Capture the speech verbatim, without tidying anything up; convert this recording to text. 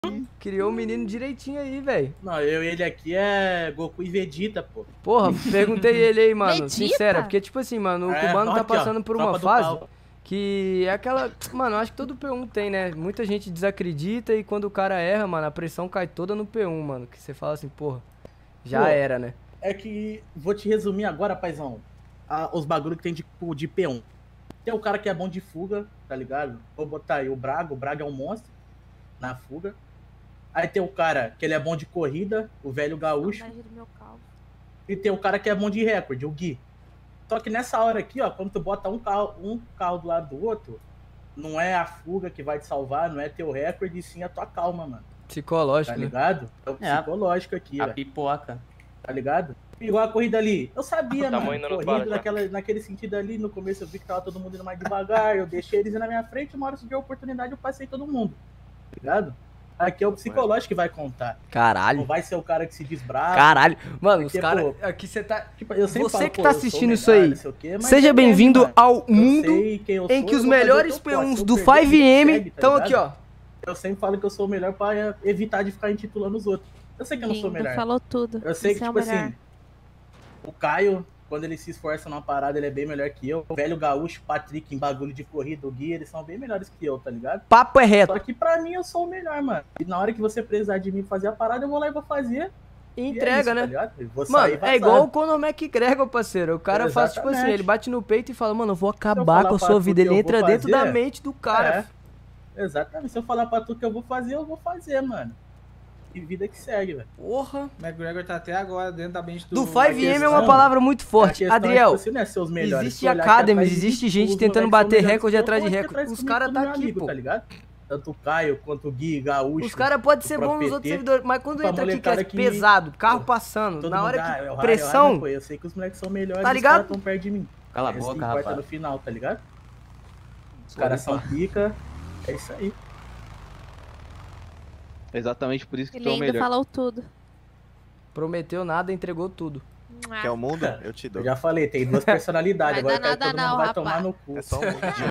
Criou o menino direitinho aí, velho. Não, eu ele aqui é Goku e Vegeta, pô. Porra, perguntei ele aí, mano. Vegeta? Sincera, porque, tipo assim, mano, o É, cubano tá aqui, ó, passando por tropa uma do fase pau. que é aquela. Mano, acho que todo P um tem, né? Muita gente desacredita e quando o cara erra, mano, a pressão cai toda no P um, mano. Que você fala assim, porra, já Pô, era, né? É que, vou te resumir agora, paizão, a- os bagulho que tem de, de P um. Tem o cara que é bom de fuga, tá ligado? Vou botar aí o Braga, o Braga é um monstro na fuga. Aí tem o cara que ele é bom de corrida, o velho gaúcho. Saudade do meu carro. E tem o cara que é bom de recorde, o Gui. Só que nessa hora aqui, ó, quando tu bota um carro, um carro do lado do outro, não é a fuga que vai te salvar, não é teu recorde, e sim a tua calma, mano. Psicológico, Tá né? ligado? É o É, a- psicológico aqui, A ó. pipoca. Tá ligado? Igual a corrida ali. Eu sabia, Tá mano. moendo nos Corrida balas, já. naquela, naquele sentido ali, no começo eu vi que tava todo mundo indo mais devagar, eu deixei eles ir na minha frente, uma hora se deu a oportunidade eu passei todo mundo. Tá ligado? Aqui é o psicológico que vai contar. Não Caralho. vai ser o cara que se diz bravo. Caralho. Mano, os Porque, caras. pô, Aqui você tá. Tipo, eu sempre Você falo, que pô, tá eu sou assistindo melhor, isso aí, não sei o quê, mas seja é bem-vindo mano. ao Eu mundo sei quem eu em sou, que eu os vou fazer o melhores que eu posso. P uns Se eu do perder, cinco M segue, tá estão ligado? aqui, ó. Eu sempre falo que eu sou o melhor pra evitar de ficar intitulando os outros. Eu sei que eu não sou o Lindo, melhor. falou tudo. Eu sei Você que, é o tipo melhor. assim, o Caio, quando ele se esforça numa parada, ele é bem melhor que eu. O velho gaúcho, Patrick, em bagulho de corrida, o Gui, eles são bem melhores que eu, tá ligado? Papo é reto. Só que pra mim, eu sou o melhor, mano. E na hora que você precisar de mim fazer a parada, eu vou lá e vou fazer. E E é entrega, isso, tá né? ligado? Eu vou sair Mano, é vazado. igual o Conor McGregor, parceiro. O cara faz, tipo assim, Exatamente. ele bate no peito e fala, mano, eu vou Se eu acabar falar com a pra sua tu vida. que Ele eu entra vou dentro da fazer, mente do cara. É, exatamente. Se eu falar pra tu que eu vou fazer, eu vou fazer, mano. E vida que segue, velho. Porra. McGregor tá até agora dentro da mente do... Do cinco M é questão- uma palavra muito A forte. questão é, Adriel, tipo assim, não é ser os melhores. existe Se olhar aqui academies, atrás de mim, existe gente os tentando moleques são bater melhores recorde que eu, atrás de pode ir recorde. atrás Os comigo, caras todo tá meu aqui, amigo, pô. Tá ligado? Tanto o Caio quanto o Gui, Gaúcho. Os caras podem ser o bons nos próprio outros P T, servidores, mas quando pra entra aqui que é molecada que- pesado, carro Pô, passando, todo na mundo, hora ah, é o que Rara, pressão, é o Rara, pô, eu sei que os moleques são melhores, Tá os ligado? caras tão perto de mim. Cala a Isso que boca, importa rapaz. no final, tá ligado? Os caras são pica, é isso aí. Exatamente por isso que Que tu é o lindo, melhor. falou tudo. prometeu nada, entregou tudo. Quer o mundo? Eu te Eu dou. já falei, tem duas personalidades, Vai agora dar eu quero que nada todo mundo não, vai rapaz. tomar no cu. É só um mundo.